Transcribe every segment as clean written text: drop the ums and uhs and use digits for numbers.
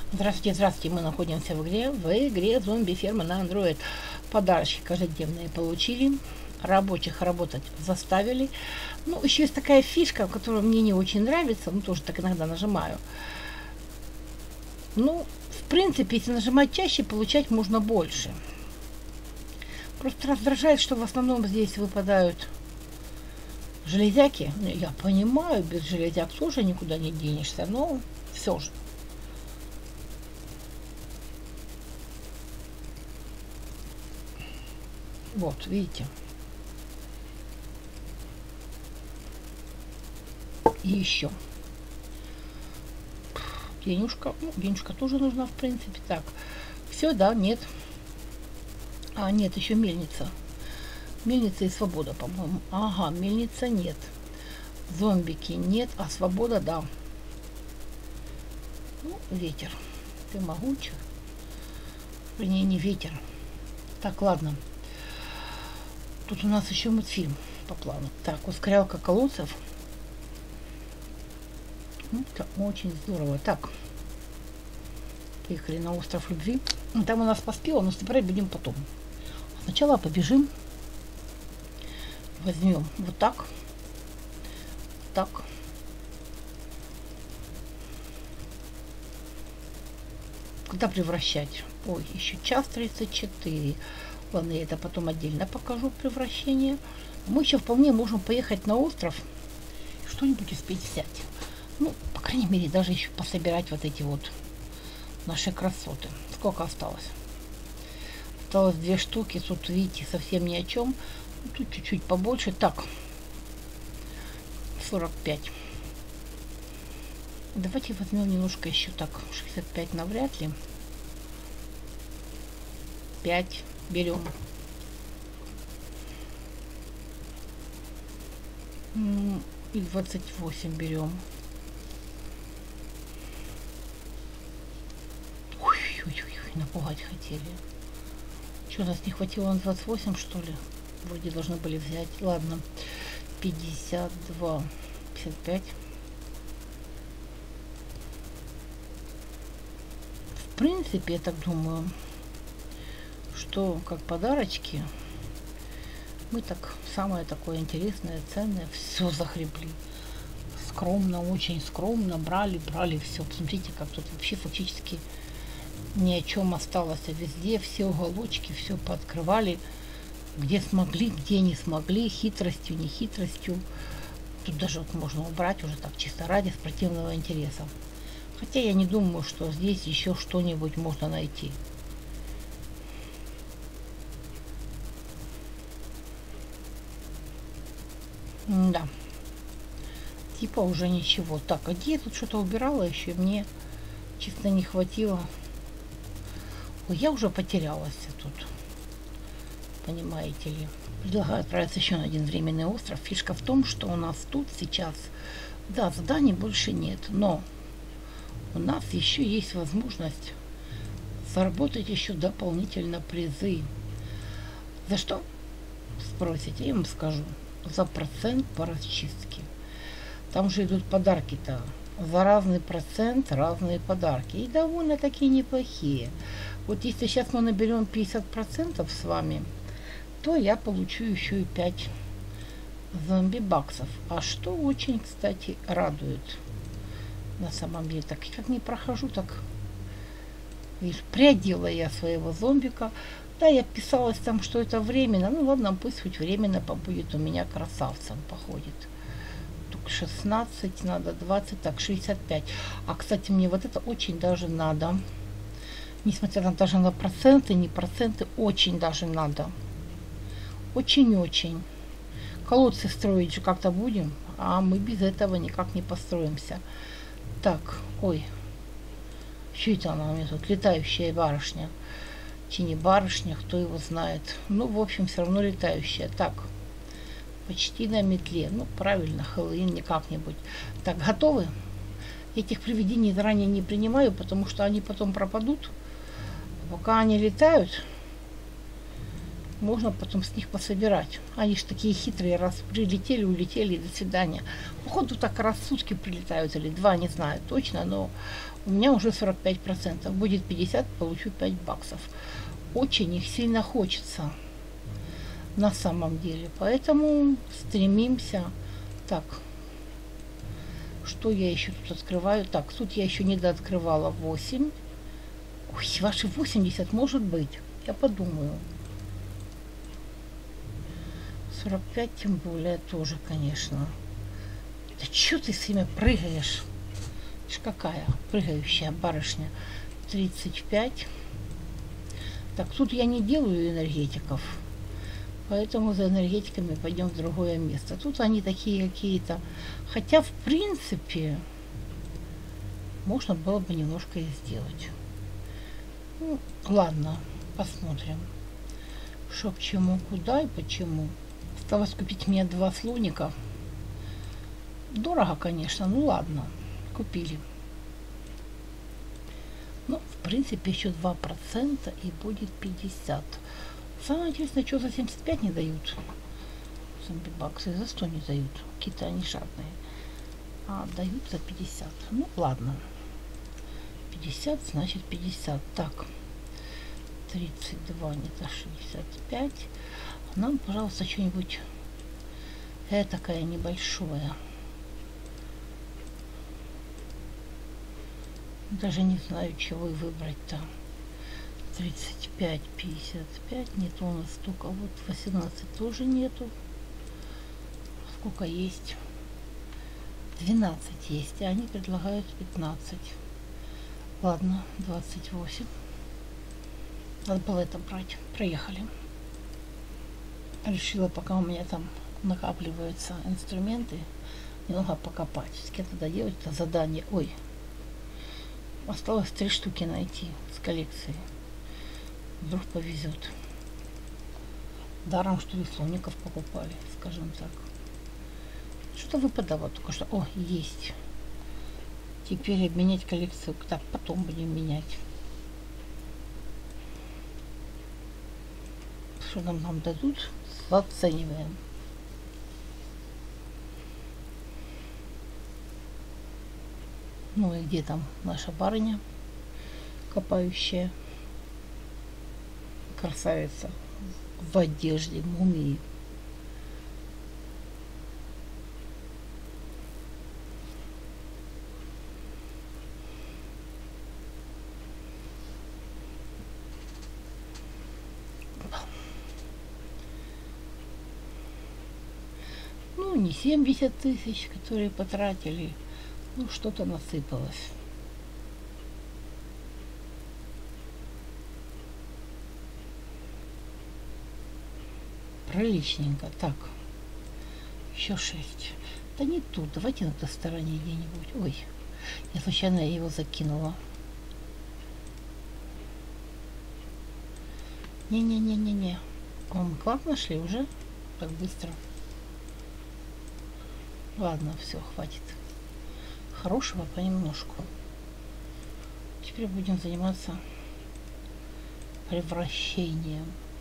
Здравствуйте, здравствуйте. Мы находимся в игре зомби-ферма на Android. Подарочки каждодневные получили. Рабочих работать заставили. Ну, еще есть такая фишка, которая мне не очень нравится. Ну, тоже так иногда нажимаю. Ну, в принципе, если нажимать чаще, получать можно больше. Просто раздражает, что в основном здесь выпадают железяки. Я понимаю, без железяк тоже никуда не денешься, но все же. Вот, видите. И еще. Денежка. Ну, денежка тоже нужна, в принципе. Так. Все, да, нет. А, нет, еще мельница. Мельница и свобода, по-моему. Ага, мельница нет. Зомбики нет, а свобода, да. Ну, ветер. Ты могучий. Вернее, не ветер. Так, ладно. Тут у нас еще мультфильм по плану. Так, ускорялка колодцев. Это очень здорово. Так. Поехали на остров любви. Там у нас поспело, но собирать будем потом. Сначала побежим. Возьмем вот так. Так. Куда превращать? Ой, еще час 34. Ладно, я это потом отдельно покажу превращение. Мы еще вполне можем поехать на остров. Что-нибудь успеть взять. Ну, по крайней мере, даже еще пособирать вот эти вот наши красоты. Сколько осталось? Осталось 2 штуки. Тут, видите, совсем ни о чем. Тут чуть-чуть побольше. Так. 45. Давайте возьмем немножко еще. Так, 65 навряд ли. 5 берем. И 28 берем. Ой-ой-ой, напугать хотели. Что, нас не хватило на 28, что ли? Вроде должны были взять. Ладно. 52. 55. В принципе, я так думаю, что как подарочки мы так самое такое интересное, ценное все захребли. Скромно, очень скромно брали все. Посмотрите, как тут вообще фактически ни о чем осталось. А везде все уголочки, все пооткрывали. Где смогли, где не смогли. Хитростью, не хитростью. Тут даже вот можно убрать уже так чисто ради спортивного интереса. Хотя я не думаю, что здесь еще что-нибудь можно найти. Да. Типа уже ничего. Так, а где я тут что-то убирала еще? Мне честно не хватило. Ой, я уже потерялась тут. Понимаете ли. Предлагаю отправиться еще на один временный остров. Фишка в том, что у нас тут сейчас, да, заданий больше нет, но у нас еще есть возможность заработать еще дополнительно призы. За что? Спросите, я вам скажу. За процент по расчистке. Там же идут подарки-то. За разный процент разные подарки. И довольно такие неплохие. Вот если сейчас мы наберем 50% с вами, то я получу еще и 5 зомби-баксов. А что очень, кстати, радует. На самом деле, так как не прохожу, так видишь, приодела я своего зомбика. Да, я писалась там, что это временно. Ну ладно, пусть хоть временно побудет у меня красавцем, походит. Только 16, надо 20, так, 65. А, кстати, мне вот это очень даже надо. Несмотря на даже на проценты, не проценты, очень даже надо. Очень-очень. Колодцы строить же как-то будем, а мы без этого никак не построимся. Так, ой. Что это она у меня тут? Летающая барышня. Не барышня, кто его знает. Ну, в общем, все равно летающая. Так, почти на метле. Ну, правильно, Хэллоуин не как-нибудь. Так, готовы? Этих привидений заранее не принимаю, потому что они потом пропадут. Пока они летают, можно потом с них пособирать. Они же такие хитрые, раз прилетели, улетели, до свидания. Походу так раз в сутки прилетают, или два, не знаю точно, но у меня уже 45%. Будет 50, получу 5 баксов. Очень их сильно хочется на самом деле. Поэтому стремимся. Так, что я еще тут открываю? Так, тут я еще не дооткрывала 8. Ой, ваши 80 может быть. Я подумаю. 45 тем более тоже, конечно. Да что ты с ними прыгаешь? Ишь какая прыгающая барышня. 35. Так, тут я не делаю энергетиков. Поэтому за энергетиками пойдем в другое место. Тут они такие какие-то. Хотя, в принципе, можно было бы немножко и сделать. Ну, ладно, посмотрим. Что к чему, куда и почему. Осталось купить мне 2 слоника. Дорого, конечно, ну ладно. Купили. Ну, в принципе, еще 2% и будет 50. Самое интересное, что за 75 не дают. Зомби-баксы за 100 не дают. Какие-то они жадные. А дают за 50. Ну, ладно. 50, значит 50. Так. 32, не то 65. Нам, пожалуйста, что-нибудь такое небольшое. Даже не знаю, чего и выбрать-то. 35, 55. Нет, у нас столько. Вот 18 тоже нету. Сколько есть? 12 есть, а они предлагают 15. Ладно, 28. Надо было это брать. Проехали. Решила, пока у меня там накапливаются инструменты, немного покопать. С-то доделать это задание. Ой, осталось 3 штуки найти с коллекции. Вдруг повезет. Даром, что ли, слоников покупали, скажем так. Что-то выпадало только что. О, есть. Теперь обменять коллекцию. Так, потом будем менять. Что нам дадут? Оцениваем. Ну и где там наша барыня, копающая? Красавица в одежде мумии. Ну, не 70 тысяч, которые потратили. Ну, что-то насыпалось. Приличненько. Так, еще 6. Да не тут. Давайте на той стороне где-нибудь. Ой, я случайно его закинула. Не-не-не-не-не. Он клад нашли уже? Так быстро. Ладно, все, хватит. Хорошего понемножку. Теперь будем заниматься превращением.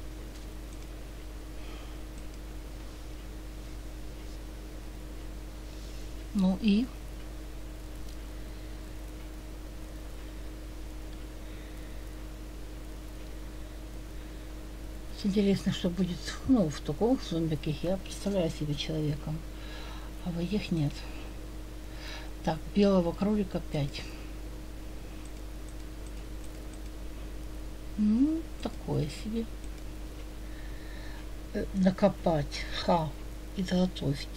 Ну и интересно, что будет, ну, в таком зомбике. Я представляю себе человеком, а в этих нет. Так, белого кролика 5. Ну, такое себе. Накопать, и заготовить.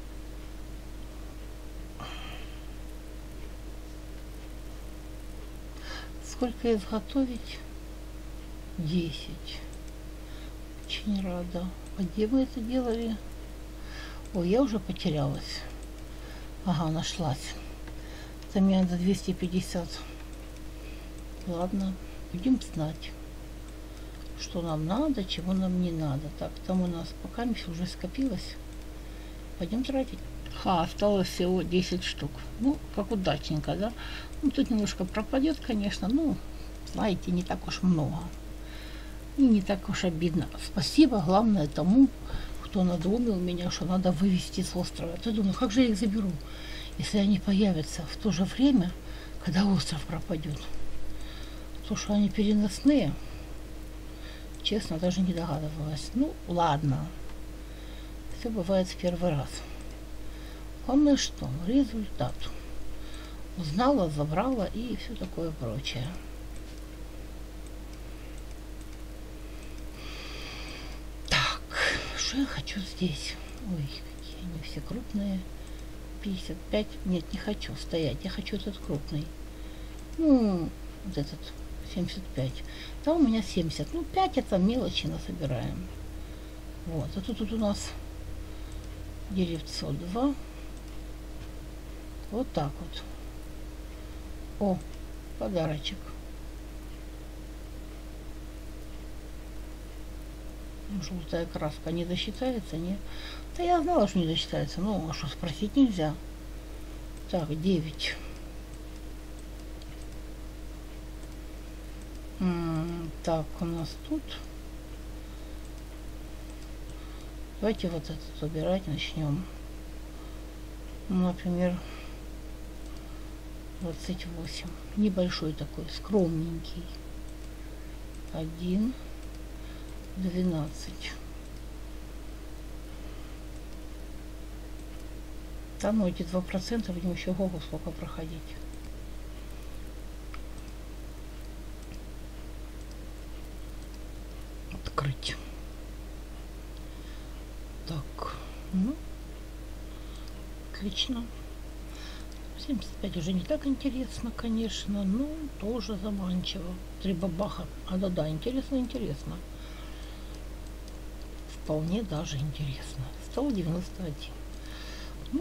Сколько изготовить? 10. Очень рада. А где мы это делали? Ой, я уже потерялась. Ага, нашлась. Это мне надо 250. Ладно, будем знать, что нам надо, чего нам не надо. Так, там у нас пока уже скопилось. Пойдем тратить. Осталось всего 10 штук. Ну, как удачненько, да? Ну, тут немножко пропадет, конечно. Ну, знаете, не так уж много. И не так уж обидно. Спасибо, главное, тому, кто надумал меня, что надо вывести с острова. Ты думаешь, как же я их заберу, если они появятся в то же время, когда остров пропадет? То, что они переносные, честно, даже не догадывалась. Ну, ладно. Все бывает в первый раз. Главное, что результат. Узнала, забрала и все такое прочее. Так, что я хочу здесь? Ой, какие они все крупные. 55. Нет, не хочу стоять. Я хочу этот крупный. Ну, вот этот 75. Там у меня 70. Ну, 5 это мелочи насобираем. Вот. А тут у нас деревцо 2. Вот так вот. О, подарочек. Желтая краска не досчитается, не? Да я знала, что не досчитается. Ну, а что, спросить нельзя. Так, 9. Так, у нас тут. Давайте вот этот убирать начнем. Например, 28. Небольшой такой, скромненький. 1, 12. Там, ну, эти 2% будем еще ого сколько проходить. Открыть. Так, ну, отлично. 75 уже не так интересно, конечно, но тоже заманчиво. 3 бабаха. А да, интересно, интересно. Вполне даже интересно. 191. Ну,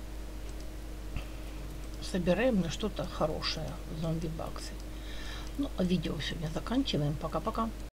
собираем на что-то хорошее. Зомби-баксы. Ну, а видео сегодня заканчиваем. Пока-пока.